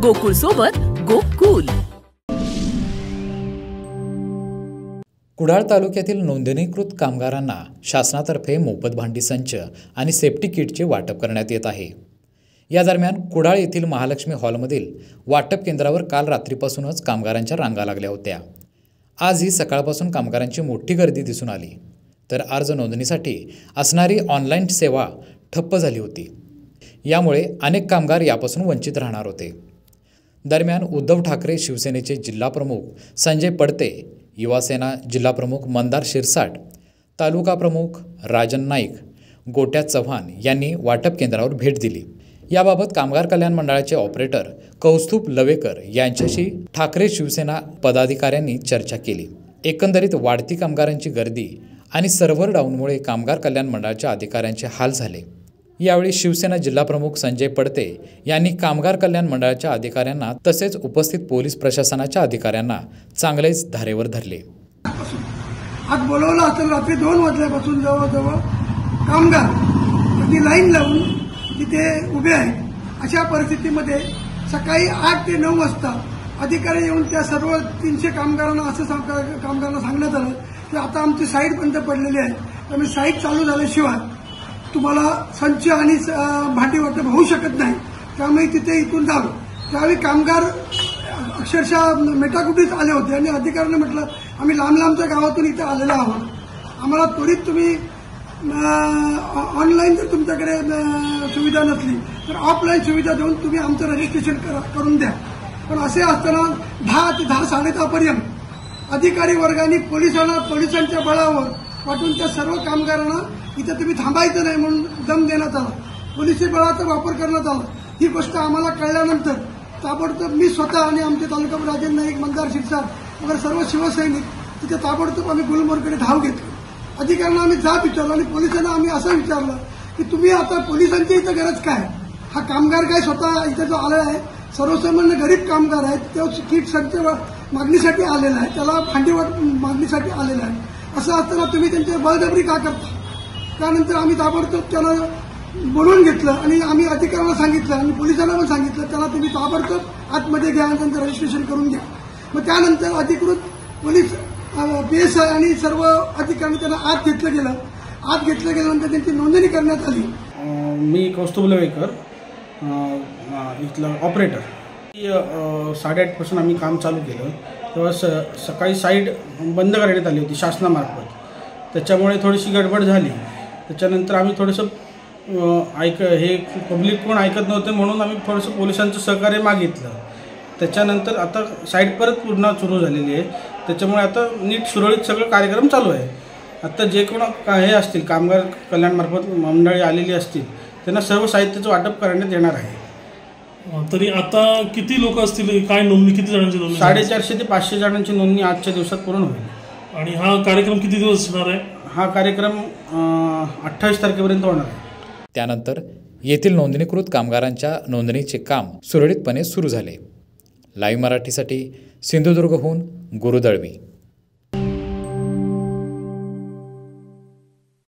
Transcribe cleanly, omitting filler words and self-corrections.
गोकुळ सोबत गोकुल। कुडाळ तालुक्यातील नोंदणीकृत कामगारांना शासनातर्फे मोफत भांडी संच आणि सेफ्टी किटचे वाटप करण्यात येत आहे। या दरम्यान कुडाळ येथील महालक्ष्मी हॉलमधील वाटप केंद्रावर काल रात्रीपासूनच कामगारांच्या रांगा लागल्या होत्या। आज ही सकाळपासून कामगारांची मोठी गर्दी दिसून आली, तर अर्ज नोंदणीसाठी असणारी ऑनलाईन सेवा ठप्प झाली होती। यामुळे अनेक कामगार यापासून वंचित राहणार होते। दरम्यान उद्धव ठाकरे शिवसेनेचे जिल्हा प्रमुख संजय पडते, युवासेना जिल्हा प्रमुख मंदार शिरसाट, तालुका प्रमुख राजन नाईक, गोट्या चव्हाण यांनी वाटप केंद्रावर भेट दिली। याबाबत कामगार कल्याण मंडळाचे ऑपरेटर कौस्तुभ लवेकर यांच्याशी ठाकरे शिवसेना पदाधिकाऱ्यांनी चर्चा केली। एकंदरीत वाढती कामगारांची गर्दी आणि सर्व्हर डाऊनमुळे कामगार कल्याण मंडळाच्या अधिकाऱ्यांचे हाल झाले। यावेळी शिवसेना जिल्हा प्रमुख संजय पडते यांनी कामगार कल्याण मंडळाच्या अधिकाऱ्यांना तसेच उपस्थित पोलीस प्रशासनाच्या अधिकाऱ्यांना चांगलेच धारेवर धरले। आज बोलवलं असेल रात्री 2 वाजल्यापासून जवळजवळ कामगार ती लाईन लावून तिथे उभे आहेत। अशा परिस्थितीमध्ये सकाळी 8 ते 9 वाजता अधिकारी येऊन त्या सर्व 300 कामगारांना कामगारांना सांगण्यात आलं की आता आमची साईट बंद पडलेली आहे, त्यामुळे साईट चालू झाल्याशिवाय तुम्हाला संच आणि भांडी वाटप होऊ शकत नाही, त्यामुळे तिथे इथून जावं। त्यावेळी कामगार अक्षरशः मेटाकुटीच आले होते आणि अधिकाऱ्यांनी म्हटलं आम्ही लांब लांबच्या गावातून इथे आलेलो आहोत, आम्हाला त्वरित तुम्ही ऑनलाईन जर तुमच्याकडे सुविधा नसली तर ऑफलाईन सुविधा देऊन तुम्ही आमचं रजिस्ट्रेशन करून द्या। पण असे असताना 10 ते 10:30 पर्यंत अधिकारी वर्गाने पोलिसांच्या बळावर वाटून त्या सर्व कामगारांना इथे तुम्ही थांबायचं नाही म्हणून दम देण्यात आला, पोलिसी बळाचा वापर करण्यात आला। ही गोष्ट आम्हाला कळल्यानंतर ताबडतोब मी स्वतः आणि आमचे तालुका राजन नाईक, मंदार शिरसाट वगैरे सर्व शिवसैनिक तिथे ताबडतोब आम्ही गुलमोहरकडे धाव घेतली। अधिकाऱ्यांना आम्ही जाब विचारला आणि पोलिसांना आम्ही असं विचारलं की तुम्ही आता पोलिसांची इथं गरज काय, हा कामगार काय स्वतः इथे जो आलेला आहे सर्वसामान्य गरीब कामगार आहेत, तो किट संच मागणीसाठी आलेला आहे, त्याला भांडीवाट मागणीसाठी आलेला आहे, असं असताना तुम्ही त्यांच्यावर बळजबरी का करता। त्यानंतर आम्ही ताबडतोब त्याला बोलवून घेतलं आणि आम्ही अधिकाऱ्यांना सांगितलं आणि पोलिसांना पण सांगितलं त्याला तुम्ही ताबडतोब आतमध्ये घ्या आणि त्यांचं रजिस्ट्रेशन करून घ्या। मग त्यानंतर अधिकृत पोलीस PSI आणि सर्व अधिकाऱ्यांनी त्यांना आत घेतलं गेलं। आत घेतलं गेल्यानंतर त्यांची नोंदणी करण्यात आली। मी कौस्तुभ लवेकर, इथलं ऑपरेटर। 8:30 पासून आम्ही काम चालू केलं, तेव्हा सकाळी साईट बंद करण्यात आली होती शासनामार्फत, त्याच्यामुळे थोडीशी गडबड झाली। त्याच्यानंतर आम्ही थोडंसं हे पब्लिक कोण ऐकत नव्हते म्हणून आम्ही थोडंसं पोलिसांचं सहकार्य मागितलं। त्याच्यानंतर आता साईट परत पुन्हा सुरू झालेली आहे, त्याच्यामुळे आता नीट सुरळीत सगळं कार्यक्रम चालू आहे। आता जे कोण हे असतील कामगार कल्याणमार्फत मंडळी आलेली असतील त्यांना सर्व साहित्याचं वाटप करण्यात येणार आहे। तरी आता किती लोक असतील, काय नोंदणी, किती जणांची नोंदणी? 450 ते 500 जणांची नोंदणी आजच्या दिवसात पूर्ण होईल। आणि हा कार्यक्रम किती दिवस असणार आहे? हा कार्यक्रम 28 तारखेपर्यंत होणार आहे। त्यानंतर येथील नोंदणीकृत कामगारांच्या नोंदणीचे काम सुरळीतपणे सुरू झाले। लाईव्ह मराठीसाठी सिंधुदुर्गहून गुरु दळवी।